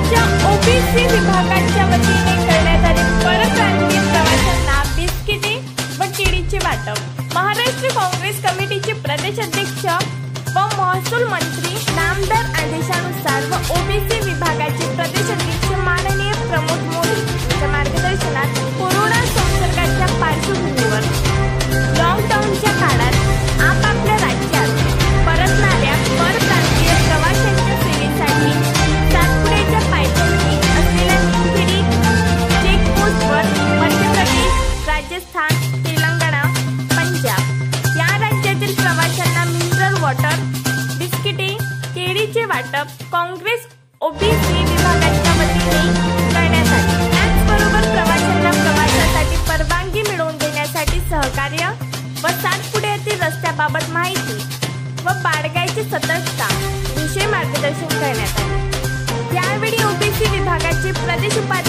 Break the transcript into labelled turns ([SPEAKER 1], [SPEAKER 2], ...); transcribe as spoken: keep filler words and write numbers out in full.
[SPEAKER 1] राज्य ओबीसी विभागाच्या वतीने करण्यात आले परप्रांतीय प्रवाशांना बिस्किटे व केळीचे वाटप। महाराष्ट्र काँग्रेस कमिटीचे प्रदेश अध्यक्ष व महसूल मंत्री नामदार आदेशानुसार व ओबीसी विभागाचे प्रदेश अध्यक्ष माननीय प्रमोद मोदी यांच्या मार्गदर्शनात कोरोना संसर्गाच्या पार्श्वभूमीवर लॉकडाऊनच्या काळात आपापल्या राज्यात परतणाऱ्या परप्रांतीय प्रवाशांच्या सेवेसाठी सातपुड्याच्या पायथ्याशी असलेल्या निमखेडी चेकपोस्टवर मध्य प्रदेश, राजस्थान, तेलंगणा, पंजाब या राज्यातील प्रवाशांना मिनरल वॉटर, बिस्किटे, केळीचे वाटप काँग्रेस ओबीसी विभागाच्या वतीने करण्यात आले। त्याचबरोबर प्रवाशांना प्रवासासाठी परवानगी मिळवून देण्यासाठी सहकार्य व सातपुड्यातील रस्त्याबाबत माहिती व बाळगायची सतर्कता विषयी मार्गदर्शन करण्यात आले। यावेळी ओबीसी विभागाचे प्रदेश उपाध्यक्ष